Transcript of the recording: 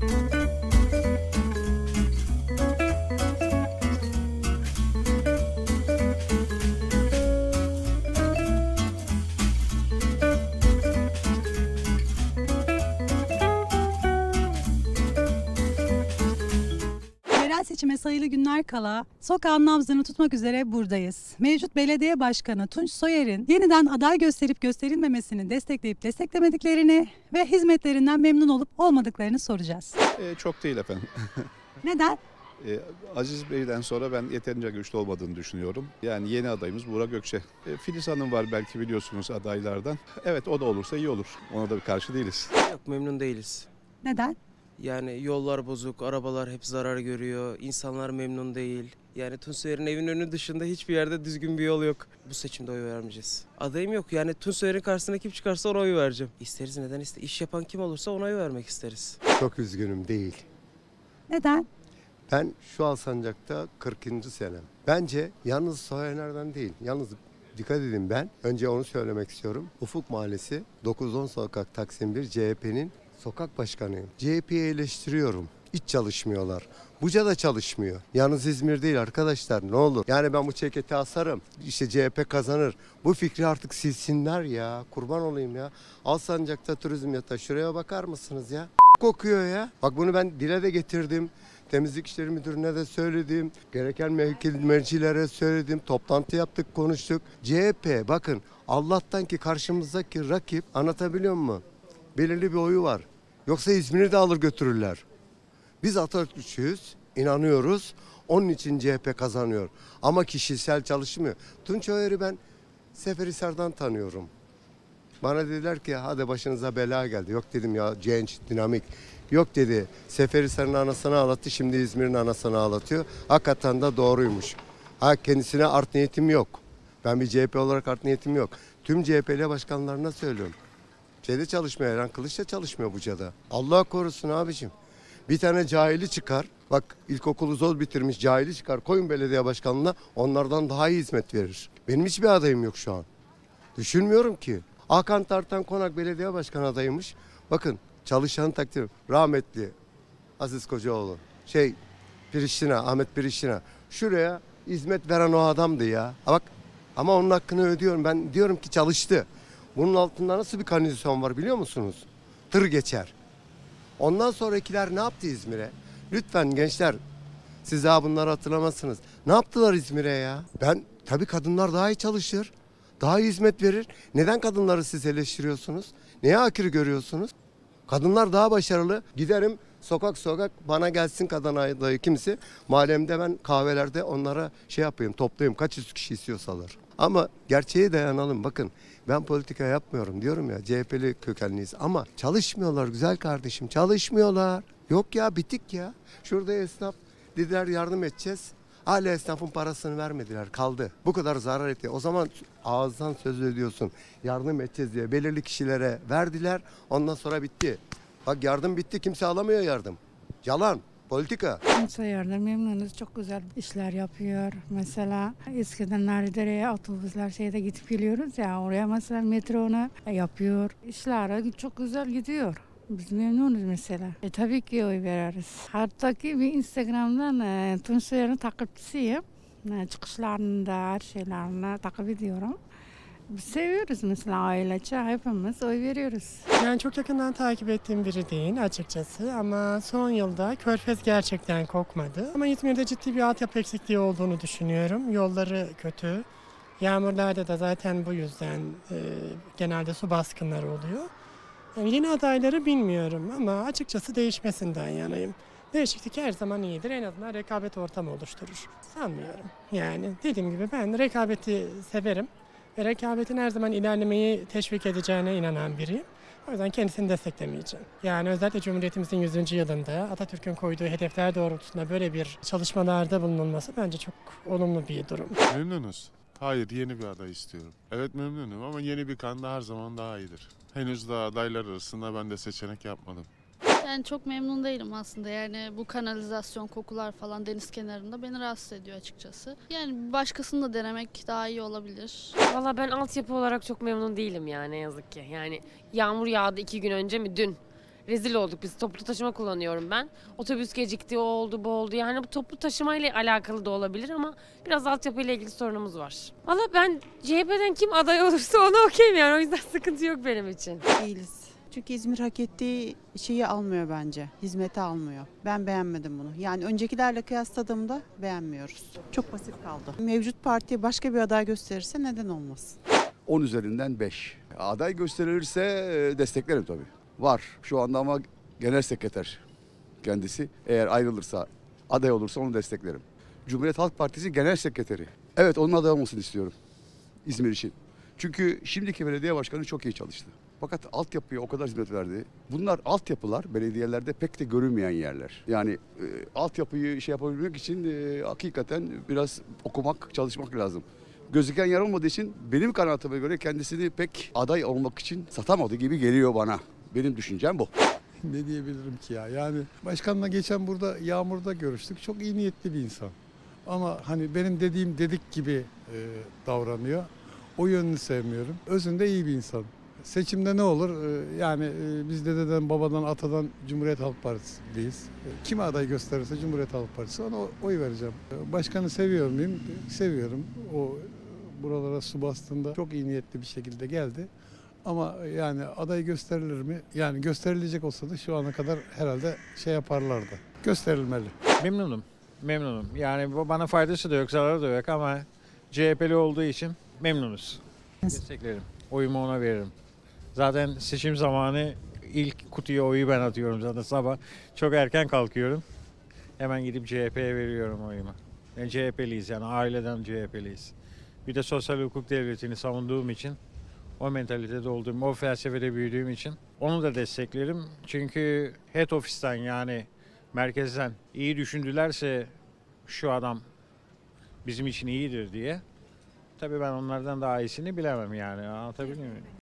Yerel seçime sayılı günler kala sokağın nabzını tutmak üzere buradayız. Mevcut belediye başkanı Tunç Soyer'in yeniden aday gösterip gösterilmemesini destekleyip desteklemediklerini ve hizmetlerinden memnun olup olmadıklarını soracağız. Çok değil efendim. Neden? Aziz Bey'den sonra ben yeterince güçlü olmadığını düşünüyorum. Yani yeni adayımız Burak Gökçe. Filiz Hanım var, belki biliyorsunuz adaylardan. Evet, o da olursa iyi olur. Ona da bir karşı değiliz. Yok, memnun değiliz. Neden? Yani yollar bozuk, arabalar hep zarar görüyor, insanlar memnun değil. Yani Tunçsoyer'in evin önü dışında hiçbir yerde düzgün bir yol yok. Bu seçimde oy vermeyeceğiz. Adayım yok, yani Tunçsoyer'in karşısına kim çıkarsa ona oy vereceğim. İsteriz, neden isteriz? İş yapan kim olursa ona oy vermek isteriz. Çok üzgünüm, değil. Neden? Ben şu Alsancak'ta 40. senem. Bence yalnız Soyener'den değil. Yalnız dikkat edin, ben önce onu söylemek istiyorum. Ufuk Mahallesi 9-10 sokak Taksim 1 CHP'nin sokak başkanıyım. CHP'yi eleştiriyorum. Hiç çalışmıyorlar. Buca'da çalışmıyor. Yalnız İzmir değil arkadaşlar, ne olur. Yani ben bu ceketi asarım. İşte CHP kazanır. Bu fikri artık silsinler ya. Kurban olayım ya. Alsancak'ta turizm yatağı. Şuraya bakar mısınız ya? Kokuyor ya. Bak, bunu ben dile de getirdim. Temizlik İşleri Müdürü'ne de söyledim. Gereken mercilere söyledim. Toplantı yaptık, konuştuk. CHP, bakın, Allah'tan ki karşımızdaki rakip, anlatabiliyor muyum? Belirli bir oyu var. Yoksa İzmir'i de alır götürürler. Biz Atatürkçüyüz, inanıyoruz. Onun için CHP kazanıyor. Ama kişisel çalışmıyor. Tunç Soyer'i ben Seferihisar'dan tanıyorum. Bana dediler ki hadi başınıza bela geldi. Yok dedim ya, genç, dinamik. Yok dedi, Seferihisar'ın anasını ağlattı, şimdi İzmir'in anasını ağlatıyor. Hakikaten de doğruymuş. Kendisine art niyetim yok. Ben bir CHP olarak art niyetim yok. Tüm CHP'li başkanlarına söylüyorum. Şeyde çalışmıyor, Eren Kılıç da çalışmıyor Buca'da. Allah korusun abicim. Bir tane cahili çıkar. Bak, ilkokulu zor bitirmiş cahili çıkar. Koyun belediye başkanlığına, onlardan daha iyi hizmet verir. Benim hiçbir adayım yok şu an. Düşünmüyorum ki. Hakan Tartan Konak belediye başkan adayıymış. Bakın, çalışan takdir. Rahmetli Aziz Kocaoğlu. Ahmet Piriştina. Şuraya hizmet veren o adamdı ya. Bak, ama onun hakkını ödüyorum. Ben diyorum ki çalıştı. Bunun altında nasıl bir kanalizasyon var biliyor musunuz? Tır geçer. Ondan sonrakiler ne yaptı İzmir'e? Lütfen gençler, siz daha bunları hatırlamazsınız. Ne yaptılar İzmir'e ya? Tabii kadınlar daha iyi çalışır. Daha iyi hizmet verir. Neden kadınları siz eleştiriyorsunuz? Neye akır görüyorsunuz? Kadınlar daha başarılı. Giderim sokak sokak, bana gelsin kadın adayı kimse. Mahallemde ben kahvelerde onlara yapayım, toplayayım. Kaç yüz kişi istiyorsalar. Ama gerçeğe dayanalım. Bakın, ben politika yapmıyorum diyorum ya, CHP'li kökenliyiz. Ama çalışmıyorlar güzel kardeşim, çalışmıyorlar. Yok ya, bitik ya. Şurada esnaf dediler yardım edeceğiz. Hala esnafın parasını vermediler, kaldı. Bu kadar zarar etti. O zaman ağızdan söz ediyorsun, yardım edeceğiz diye. Belirli kişilere verdiler, ondan sonra bitti. Bak, yardım bitti, kimse alamıyor yardım. Yalan. Politika. Soyer'den memnunuz. Çok güzel işler yapıyor. Mesela eskiden Naridere'ye otobüsler gidip geliyoruz ya, oraya mesela metronu yapıyor. İşler çok güzel gidiyor. Biz memnunuz mesela. Tabii ki oy veririz. Hatta ki bir Instagram'dan Tunç Soyer'in takipçisiyim. Çıkışlarını da, her şeylerini takip ediyorum. Biz seviyoruz mesela, ailece hepimiz oy veriyoruz. Yani çok yakından takip ettiğim biri değil açıkçası, ama son yılda Körfez gerçekten kokmadı. Ama İzmir'de ciddi bir altyapı eksikliği olduğunu düşünüyorum. Yolları kötü. Yağmurlarda da zaten bu yüzden genelde su baskınları oluyor. Yani yeni adayları bilmiyorum ama açıkçası değişmesinden yanayım. Değişiklik her zaman iyidir. En azından rekabet ortamı oluşturur. Sanmıyorum. Yani dediğim gibi ben rekabeti severim. Ve rekabetin her zaman ilerlemeyi teşvik edeceğine inanan biriyim. O yüzden kendisini desteklemeyeceğim. Yani özellikle Cumhuriyetimizin 100. yılında Atatürk'ün koyduğu hedefler doğrultusunda böyle bir çalışmalarda bulunulması bence çok olumlu bir durum. Memnunuz. Hayır, yeni bir aday istiyorum. Evet, memnunum ama yeni bir kan da her zaman daha iyidir. Henüz daha adaylar arasında ben de seçenek yapmadım. Yani çok memnun değilim aslında. Yani bu kanalizasyon, kokular falan deniz kenarında beni rahatsız ediyor açıkçası. Yani başkasını da denemek daha iyi olabilir. Valla ben altyapı olarak çok memnun değilim yani, ne yazık ki. Yani yağmur yağdı 2 gün önce mi? Dün. rezil olduk biz. Toplu taşıma kullanıyorum ben. Otobüs gecikti, o oldu, bu oldu. Yani bu toplu taşıma ile alakalı da olabilir ama biraz altyapıyla ilgili sorunumuz var. Valla ben CHP'den kim aday olursa ona okeyim yani. O yüzden sıkıntı yok benim için. Değiliz. Çünkü İzmir hak ettiği şeyi almıyor bence. Hizmeti almıyor. Ben beğenmedim bunu. Yani öncekilerle kıyasladığımda beğenmiyoruz. Çok basit kaldı. Mevcut parti başka bir aday gösterirse neden olmasın? 10 üzerinden 5. Aday gösterilirse desteklerim tabii. Var şu anda ama genel sekreter kendisi. Eğer ayrılırsa, aday olursa onu desteklerim. Cumhuriyet Halk Partisi genel sekreteri. Evet, onun aday olmasını istiyorum İzmir için. Çünkü şimdiki belediye başkanı çok iyi çalıştı. Fakat altyapıya o kadar hizmet verdi. Bunlar altyapılar belediyelerde pek de görünmeyen yerler. Yani altyapıyı yapabilmek için hakikaten biraz okumak, çalışmak lazım. Gözüken yer olmadığı için benim kanaatime göre kendisini pek aday olmak için satamadı gibi geliyor bana. Benim düşüncem bu. Ne diyebilirim ki ya? Yani başkanla geçen burada Yağmur'da görüştük. Çok iyi niyetli bir insan. Ama hani benim dediğim dedik gibi davranıyor. O yönünü sevmiyorum. Özünde iyi bir insan. Seçimde ne olur? Yani biz dededen, babadan, atadan Cumhuriyet Halk Partisi'liyiz. Kime aday gösterirse Cumhuriyet Halk Partisi ona oy vereceğim. Başkanı seviyor muyum? Seviyorum. O buralara su bastığında çok iyi niyetli bir şekilde geldi. Ama yani aday gösterilir mi? Yani gösterilecek olsa da şu ana kadar herhalde yaparlardı. Gösterilmeli. Memnunum. Yani bu bana faydası da yok, zararı da yok ama CHP'li olduğu için memnunuz. Desteklerim. Oyumu ona veririm. Zaten seçim zamanı ilk kutuya oyu ben atıyorum zaten sabah. Çok erken kalkıyorum. Hemen gidip CHP'ye veriyorum oyumu. Yani CHP'liyiz yani aileden CHP'liyiz. Bir de sosyal hukuk devletini savunduğum için, o mentalitede olduğum, o felsefede büyüdüğüm için onu da desteklerim. Çünkü head office'ten yani merkezden iyi düşündülerse şu adam bizim için iyidir diye. Tabii ben onlardan daha iyisini bilemem yani. Anlatabiliyor muyum?